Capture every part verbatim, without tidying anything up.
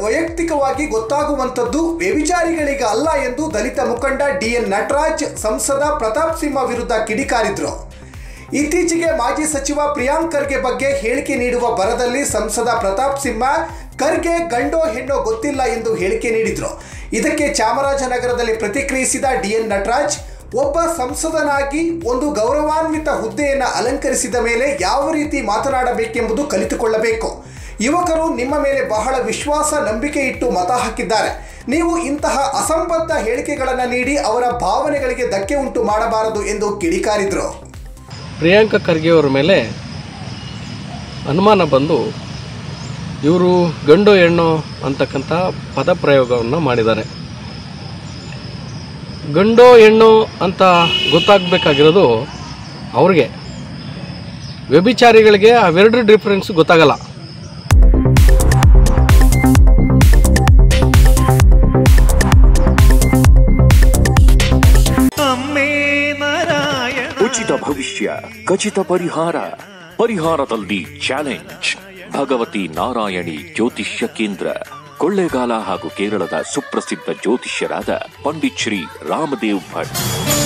ವೈಯಕ್ತಿಕವಾಗಿ ಗೊತ್ತಾಗುವಂಥದ್ದು ವ್ಯಭಿಚಾರಿಗಳಿಗೆ ಅಲ್ಲ ಎಂದು ದಲಿತ ಮುಖಂಡ ಡಿ ಎನ್ ನಟರಾಜ್ ಸಂಸದ ಪ್ರತಾಪ್ ಸಿಂಹ ವಿರುದ್ಧ ಕಿಡಿಕಾರಿದ್ರು. ಇತ್ತೀಚೆಗೆ ಮಾಜಿ ಸಚಿವ ಪ್ರಿಯಾಂಕ್ ಖರ್ಗೆ ಬಗ್ಗೆ ಹೇಳಿಕೆ ನೀಡುವ ಭರದಲ್ಲಿ ಸಂಸದ ಪ್ರತಾಪ್ ಸಿಂಹ ಖರ್ಗೆ ಗಂಡೋ ಹೆಣ್ಣೋ ಗೊತ್ತಿಲ್ಲ ಎಂದು ಹೇಳಿಕೆ ನೀಡಿದ್ರು. ಇದಕ್ಕೆ ಚಾಮರಾಜನಗರದಲ್ಲಿ ಪ್ರತಿಕ್ರಿಯಿಸಿದ ಡಿ ಎನ್ ನಟರಾಜ್, ಒಬ್ಬ ಸಂಸದನಾಗಿ ಒಂದು ಗೌರವಾನ್ವಿತ ಹುದ್ದೆಯನ್ನು ಅಲಂಕರಿಸಿದ ಮೇಲೆ ಯಾವ ರೀತಿ ಮಾತನಾಡಬೇಕೆಂಬುದು ಕಲಿತುಕೊಳ್ಳಬೇಕು. ಯುವಕರು ನಿಮ್ಮ ಮೇಲೆ ಬಹಳ ವಿಶ್ವಾಸ ನಂಬಿಕೆ ಇಟ್ಟು ಮತ ಹಾಕಿದ್ದಾರೆ. ನೀವು ಇಂತಹ ಅಸಂಬದ್ಧ ಹೇಳಿಕೆಗಳನ್ನು ನೀಡಿ ಅವರ ಭಾವನೆಗಳಿಗೆ ಧಕ್ಕೆ ಉಂಟು ಮಾಡಬಾರದು ಎಂದು ಕಿಡಿಕಾರಿದರು. ಪ್ರಿಯಾಂಕ ಖರ್ಗೆ ಅವರ ಮೇಲೆ ಅನುಮಾನ ಬಂದು ಇವರು ಗಂಡು ಹೆಣ್ಣು ಅಂತಕ್ಕಂಥ ಪದ ಪ್ರಯೋಗವನ್ನು ಮಾಡಿದ್ದಾರೆ. ಗಂಡು ಹೆಣ್ಣು ಅಂತ ಗೊತ್ತಾಗಬೇಕಾಗಿರೋದು ಅವ್ರಿಗೆ, ವ್ಯಭಿಚಾರಿಗಳಿಗೆ ಅವೆರಡರ ಡಿಫ್ರೆನ್ಸ್ ಗೊತ್ತಾಗಲ್ಲ. ಉಚಿತ ಭವಿಷ್ಯ, ಖಚಿತ ಪರಿಹಾರ, ಪರಿಹಾರದಲ್ಲಿ ಚಾಲೆಂಜ್. ಭಗವತಿ ನಾರಾಯಣಿ ಜ್ಯೋತಿಷ್ಯ ಕೇಂದ್ರ, ಕೊಳ್ಳೇಗಾಲ ಹಾಗೂ ಕೇರಳದ ಸುಪ್ರಸಿದ್ಧ ಜ್ಯೋತಿಷ್ಯರಾದ ಪಂಡಿತ್ ಶ್ರೀ ರಾಮದೇವ್ ಭಟ್.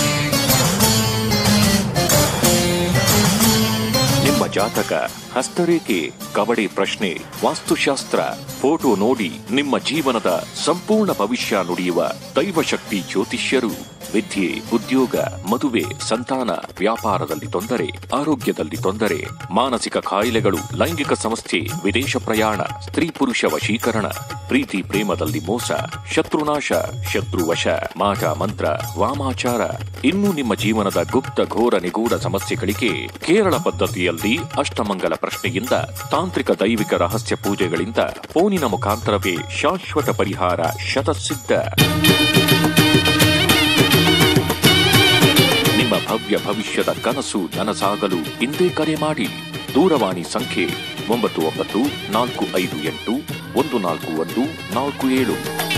ನಿಮ್ಮ ಜಾತಕ, ಹಸ್ತರೇಖೆ, ಕವಡೆ ಪ್ರಶ್ನೆ, ವಾಸ್ತುಶಾಸ್ತ್ರ, ಫೋಟೋ ನೋಡಿ ನಿಮ್ಮ ಜೀವನದ ಸಂಪೂರ್ಣ ಭವಿಷ್ಯ ನುಡಿಯುವ ದೈವಶಕ್ತಿ ಜ್ಯೋತಿಷ್ಯರು. ವಿದ್ಯೆ, ಉದ್ಯೋಗ, ಮದುವೆ, ಸಂತಾನ, ವ್ಯಾಪಾರದಲ್ಲಿ ತೊಂದರೆ, ಆರೋಗ್ಯದಲ್ಲಿ ತೊಂದರೆ, ಮಾನಸಿಕ ಕಾಯಿಲೆಗಳು, ಲೈಂಗಿಕ ಸಮಸ್ಯೆ, ವಿದೇಶ ಪ್ರಯಾಣ, ಸ್ತ್ರೀ ಪುರುಷ ವಶೀಕರಣ, ಪ್ರೀತಿ ಪ್ರೇಮದಲ್ಲಿ ಮೋಸ, ಶತ್ರುನಾಶ, ಶತ್ರುವಶ, ಮಾಟ ಮಂತ್ರ, ವಾಮಾಚಾರ, ಇನ್ನು ನಿಮ್ಮ ಜೀವನದ ಗುಪ್ತ ಘೋರ ನಿಗೂಢ ಸಮಸ್ಯೆಗಳಿಗೆ ಕೇರಳ ಪದ್ಧತಿಯಲ್ಲಿ ಅಷ್ಟಮಂಗಲ ಪ್ರಶ್ನೆಯಿಂದ, ತಾಂತ್ರಿಕ ದೈವಿಕ ರಹಸ್ಯ ಪೂಜೆಗಳಿಂದ, ಫೋನಿನ ಮುಖಾಂತರವೇ ಶಾಶ್ವತ ಪರಿಹಾರ ಶತಸಿದ್ಧ. ನಿಮ್ಮ ಭವ್ಯ ಭವಿಷ್ಯದ ಕನಸು ನನಸಾಗಲು ಇಂದೇ ಕರೆ ಮಾಡಿ. ದೂರವಾಣಿ ಸಂಖ್ಯೆ ಒಂಬತ್ತು ಒಂಬತ್ತು ನಾಲ್ಕು ಐದು ಎಂಟು ಒಂದು ನಾಲ್ಕು ಒಂದು ನಾಲ್ಕು ಏಳು.